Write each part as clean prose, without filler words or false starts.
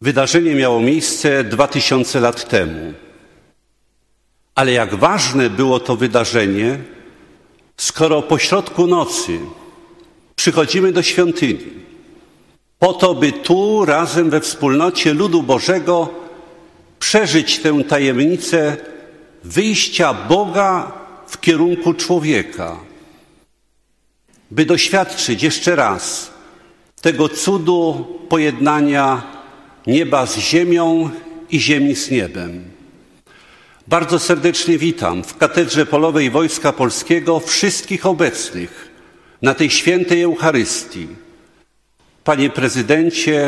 Wydarzenie miało miejsce 2000 lat temu. Ale jak ważne było to wydarzenie, skoro pośrodku nocy przychodzimy do świątyni, po to, by tu razem we wspólnocie ludu Bożego przeżyć tę tajemnicę wyjścia Boga w kierunku człowieka, by doświadczyć jeszcze raz tego cudu pojednania nieba z ziemią i ziemi z niebem. Bardzo serdecznie witam w Katedrze Polowej Wojska Polskiego wszystkich obecnych na tej świętej Eucharystii. Panie prezydencie,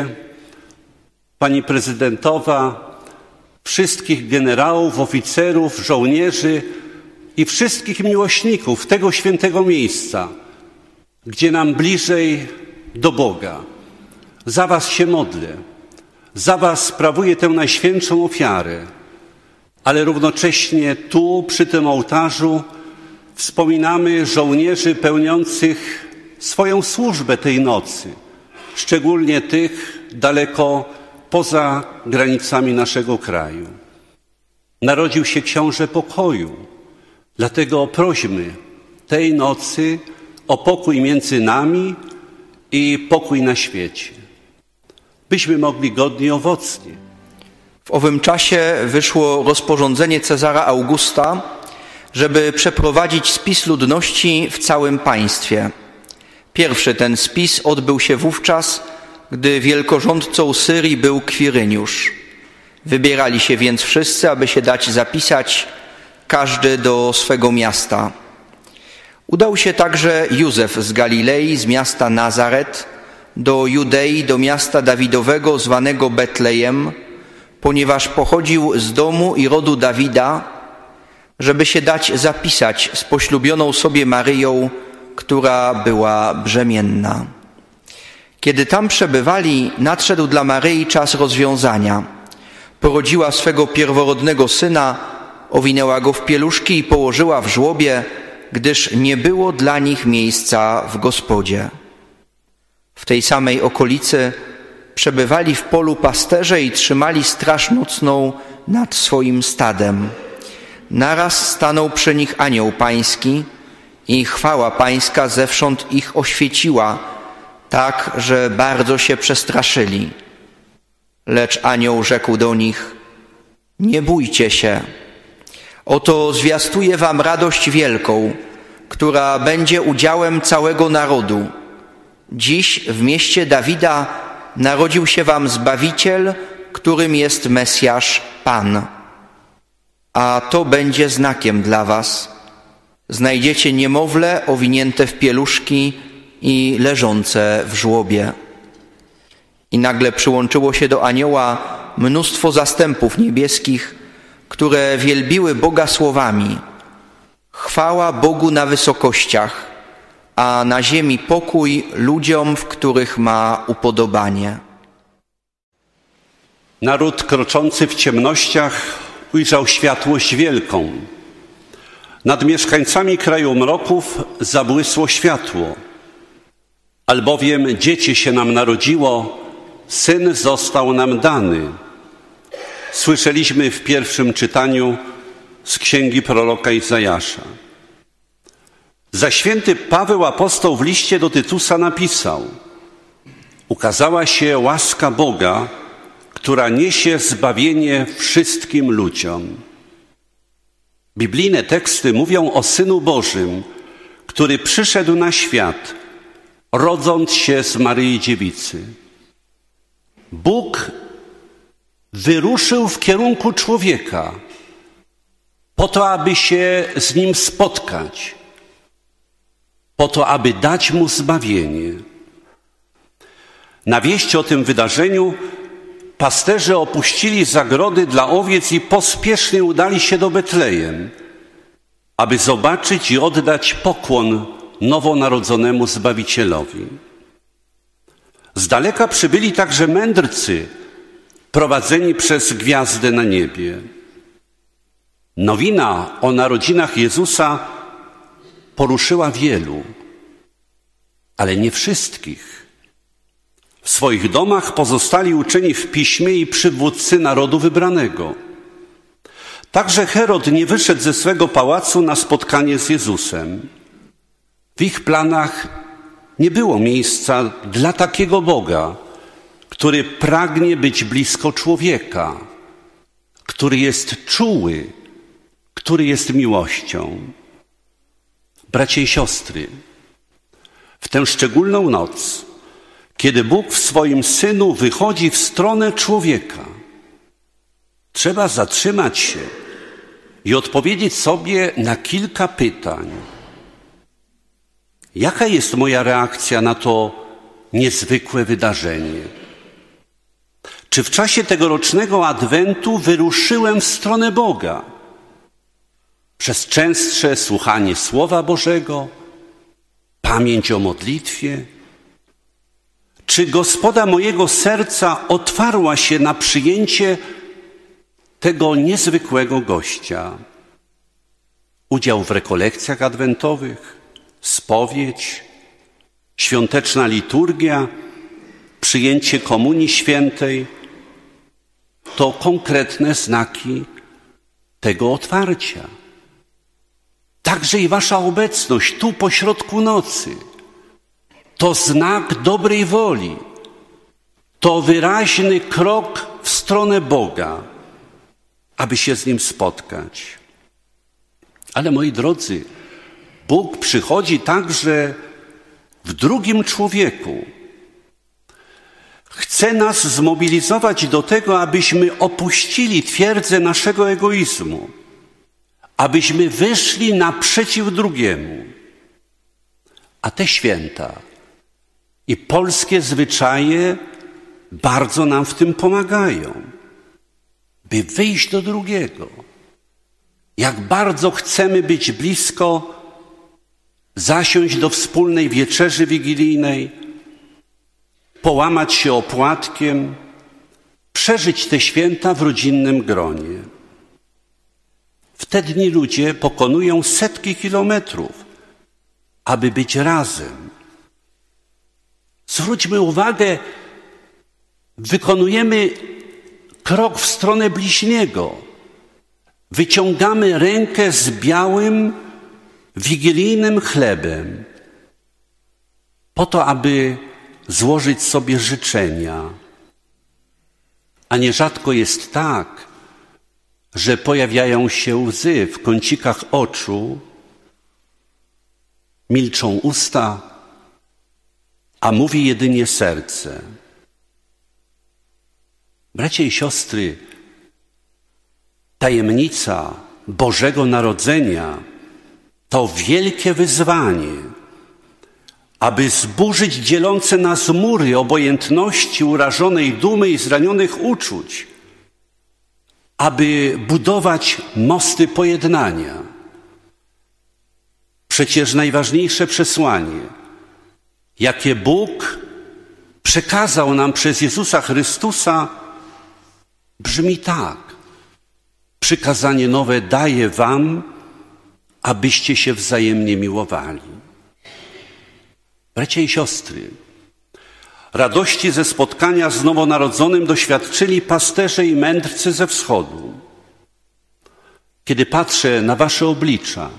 pani prezydentowa, wszystkich generałów, oficerów, żołnierzy i wszystkich miłośników tego świętego miejsca, gdzie nam bliżej do Boga. Za was się modlę, za was sprawuję tę najświętszą ofiarę, ale równocześnie tu, przy tym ołtarzu, wspominamy żołnierzy pełniących swoją służbę tej nocy, szczególnie tych daleko poza granicami naszego kraju. Narodził się książę pokoju, dlatego prośmy tej nocy o pokój między nami i pokój na świecie, byśmy mogli godnie i owocnie. W owym czasie wyszło rozporządzenie Cezara Augusta, żeby przeprowadzić spis ludności w całym państwie. Pierwszy ten spis odbył się wówczas, gdy wielkorządcą Syrii był Kwiryniusz. Wybierali się więc wszyscy, aby się dać zapisać, każdy do swego miasta. Udał się także Józef z Galilei, z miasta Nazaret, do Judei, do miasta Dawidowego zwanego Betlejem, ponieważ pochodził z domu i rodu Dawida, żeby się dać zapisać z poślubioną sobie Maryją, która była brzemienna. Kiedy tam przebywali, nadszedł dla Maryi czas rozwiązania. Porodziła swego pierworodnego syna, owinęła go w pieluszki i położyła w żłobie, gdyż nie było dla nich miejsca w gospodzie. W tej samej okolicy przebywali w polu pasterze i trzymali straż nocną nad swoim stadem. Naraz stanął przy nich anioł pański i chwała pańska zewsząd ich oświeciła, tak, że bardzo się przestraszyli. Lecz anioł rzekł do nich: nie bójcie się. Oto zwiastuję wam radość wielką, która będzie udziałem całego narodu. Dziś w mieście Dawida narodził się wam Zbawiciel, którym jest Mesjasz, Pan. A to będzie znakiem dla was. Znajdziecie niemowlę owinięte w pieluszki i leżące w żłobie. I nagle przyłączyło się do anioła mnóstwo zastępów niebieskich, które wielbiły Boga słowami: chwała Bogu na wysokościach, a na ziemi pokój ludziom, w których ma upodobanie. Naród kroczący w ciemnościach ujrzał światłość wielką. Nad mieszkańcami kraju mroków zabłysło światło. Albowiem dziecię się nam narodziło, syn został nam dany. Słyszeliśmy w pierwszym czytaniu z księgi proroka Izajasza. Za święty Paweł apostoł w liście do Tytusa napisał: ukazała się łaska Boga, która niesie zbawienie wszystkim ludziom. Biblijne teksty mówią o Synu Bożym, który przyszedł na świat, rodząc się z Maryi Dziewicy. Bóg wyruszył w kierunku człowieka po to, aby się z nim spotkać, po to, aby dać mu zbawienie. Na wieść o tym wydarzeniu pasterze opuścili zagrody dla owiec i pospiesznie udali się do Betlejem, aby zobaczyć i oddać pokłon nowonarodzonemu Zbawicielowi. Z daleka przybyli także mędrcy, prowadzeni przez gwiazdę na niebie. Nowina o narodzinach Jezusa poruszyła wielu, ale nie wszystkich. W swoich domach pozostali uczeni w piśmie i przywódcy narodu wybranego. Także Herod nie wyszedł ze swego pałacu na spotkanie z Jezusem. W ich planach nie było miejsca dla takiego Boga, który pragnie być blisko człowieka, który jest czuły, który jest miłością. Bracia i siostry, w tę szczególną noc, kiedy Bóg w swoim Synu wychodzi w stronę człowieka, trzeba zatrzymać się i odpowiedzieć sobie na kilka pytań. Jaka jest moja reakcja na to niezwykłe wydarzenie? Czy w czasie tegorocznego Adwentu wyruszyłem w stronę Boga? Przez częstsze słuchanie Słowa Bożego, pamięć o modlitwie? Czy gospoda mojego serca otwarła się na przyjęcie tego niezwykłego gościa? Udział w rekolekcjach adwentowych, spowiedź, świąteczna liturgia, przyjęcie Komunii Świętej to konkretne znaki tego otwarcia. Także i wasza obecność tu pośrodku nocy to znak dobrej woli, to wyraźny krok w stronę Boga, aby się z Nim spotkać. Ale moi drodzy, Bóg przychodzi także w drugim człowieku. Chce nas zmobilizować do tego, abyśmy opuścili twierdzę naszego egoizmu, abyśmy wyszli naprzeciw drugiemu. A te święta i polskie zwyczaje bardzo nam w tym pomagają, by wyjść do drugiego. Jak bardzo chcemy być blisko, zasiąść do wspólnej wieczerzy wigilijnej, połamać się opłatkiem, przeżyć te święta w rodzinnym gronie. W te dni ludzie pokonują setki kilometrów, aby być razem. Zwróćmy uwagę, wykonujemy krok w stronę bliźniego. Wyciągamy rękę z białym, wigilijnym chlebem, po to, aby złożyć sobie życzenia. A nierzadko jest tak, że pojawiają się łzy w kącikach oczu, milczą usta, a mówi jedynie serce. Bracia i siostry, tajemnica Bożego Narodzenia to wielkie wyzwanie, aby zburzyć dzielące nas mury obojętności, urażonej dumy i zranionych uczuć, aby budować mosty pojednania. Przecież najważniejsze przesłanie, jakie Bóg przekazał nam przez Jezusa Chrystusa, brzmi tak. Przykazanie nowe daję wam, abyście się wzajemnie miłowali. Bracia i siostry, radości ze spotkania z nowonarodzonym doświadczyli pasterze i mędrcy ze wschodu. Kiedy patrzę na wasze oblicza,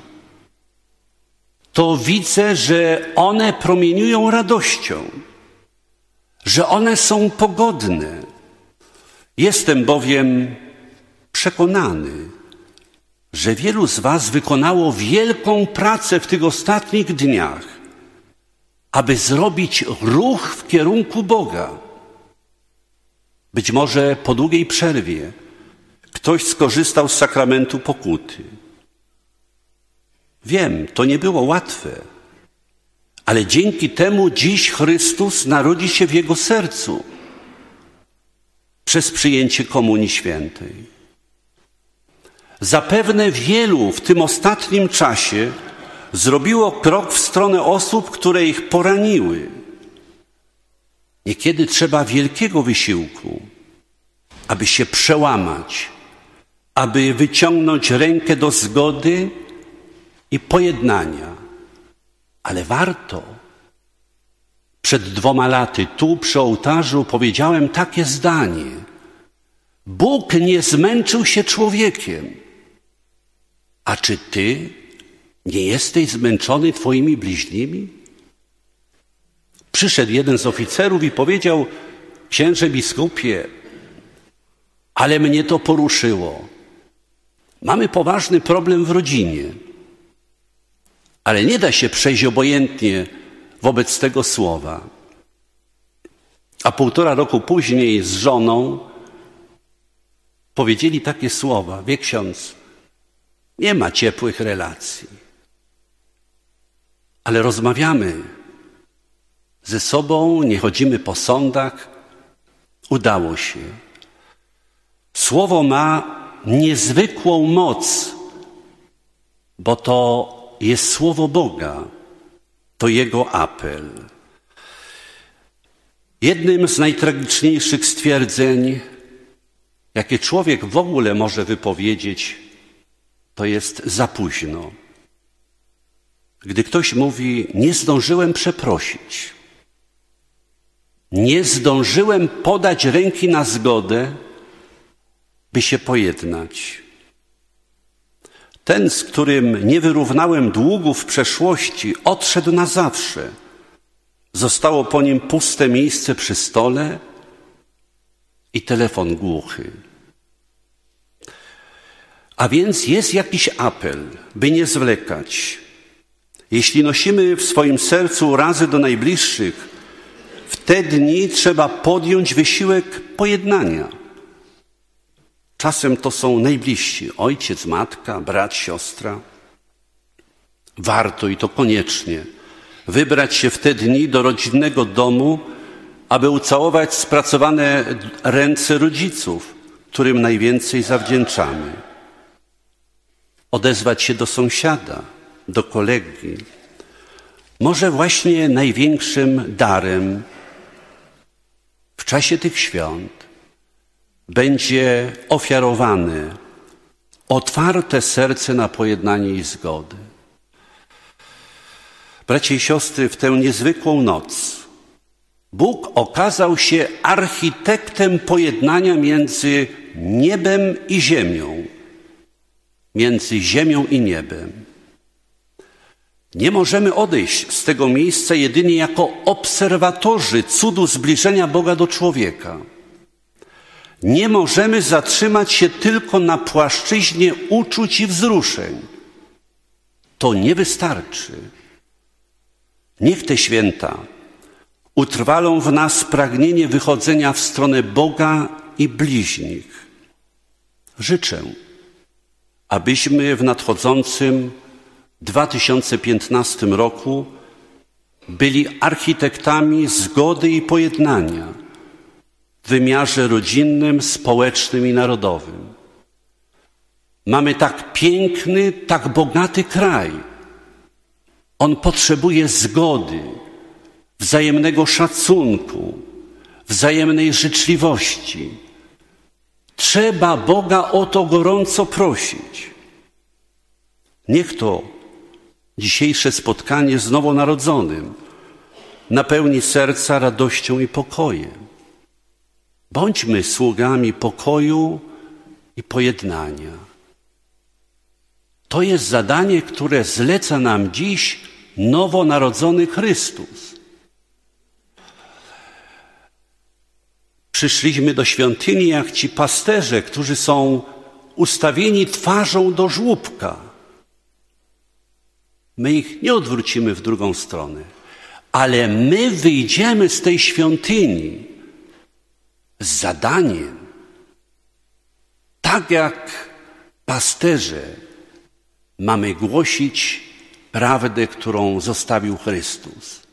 to widzę, że one promieniują radością, że one są pogodne. Jestem bowiem przekonany, że wielu z was wykonało wielką pracę w tych ostatnich dniach, aby zrobić ruch w kierunku Boga. Być może po długiej przerwie ktoś skorzystał z sakramentu pokuty. Wiem, to nie było łatwe, ale dzięki temu dziś Chrystus narodzi się w jego sercu przez przyjęcie Komunii Świętej. Zapewne wielu w tym ostatnim czasie zrobiło krok w stronę osób, które ich poraniły. Niekiedy trzeba wielkiego wysiłku, aby się przełamać, aby wyciągnąć rękę do zgody i pojednania. Ale warto. Przed 2 laty tu przy ołtarzu powiedziałem takie zdanie: Bóg nie zmęczył się człowiekiem. A czy ty nie jesteś zmęczony twoimi bliźnimi? Przyszedł jeden z oficerów i powiedział: księże biskupie, ale mnie to poruszyło. Mamy poważny problem w rodzinie, ale nie da się przejść obojętnie wobec tego słowa. A 1,5 roku później z żoną powiedzieli takie słowa: wie ksiądz, nie ma ciepłych relacji, ale rozmawiamy ze sobą, nie chodzimy po sądach, udało się. Słowo ma niezwykłą moc, bo to jest słowo Boga, to Jego apel. Jednym z najtragiczniejszych stwierdzeń, jakie człowiek w ogóle może wypowiedzieć, to jest za późno. Gdy ktoś mówi: nie zdążyłem przeprosić, nie zdążyłem podać ręki na zgodę, by się pojednać. Ten, z którym nie wyrównałem długów w przeszłości, odszedł na zawsze. Zostało po nim puste miejsce przy stole i telefon głuchy. A więc jest jakiś apel, by nie zwlekać. Jeśli nosimy w swoim sercu urazy do najbliższych, w te dni trzeba podjąć wysiłek pojednania. Czasem to są najbliżsi, ojciec, matka, brat, siostra. Warto i to koniecznie wybrać się w te dni do rodzinnego domu, aby ucałować spracowane ręce rodziców, którym najwięcej zawdzięczamy. Odezwać się do sąsiada, do kolegi. Może właśnie największym darem w czasie tych świąt będzie ofiarowane otwarte serce na pojednanie i zgodę. Bracia i siostry, w tę niezwykłą noc Bóg okazał się architektem pojednania między niebem i ziemią, między ziemią i niebem. Nie możemy odejść z tego miejsca jedynie jako obserwatorzy cudu zbliżenia Boga do człowieka. Nie możemy zatrzymać się tylko na płaszczyźnie uczuć i wzruszeń. To nie wystarczy. Niech te święta utrwalą w nas pragnienie wychodzenia w stronę Boga i bliźnich. Życzę, abyśmy w nadchodzącym 2015 roku byli architektami zgody i pojednania w wymiarze rodzinnym, społecznym i narodowym. Mamy tak piękny, tak bogaty kraj. On potrzebuje zgody, wzajemnego szacunku, wzajemnej życzliwości. Trzeba Boga o to gorąco prosić. Niech to dzisiejsze spotkanie z nowonarodzonym napełni serca radością i pokojem. Bądźmy sługami pokoju i pojednania. To jest zadanie, które zleca nam dziś nowonarodzony Chrystus. Przyszliśmy do świątyni jak ci pasterze, którzy są ustawieni twarzą do żłóbka. My ich nie odwrócimy w drugą stronę, ale my wyjdziemy z tej świątyni z zadaniem, tak jak pasterze mamy głosić prawdę, którą zostawił Chrystus.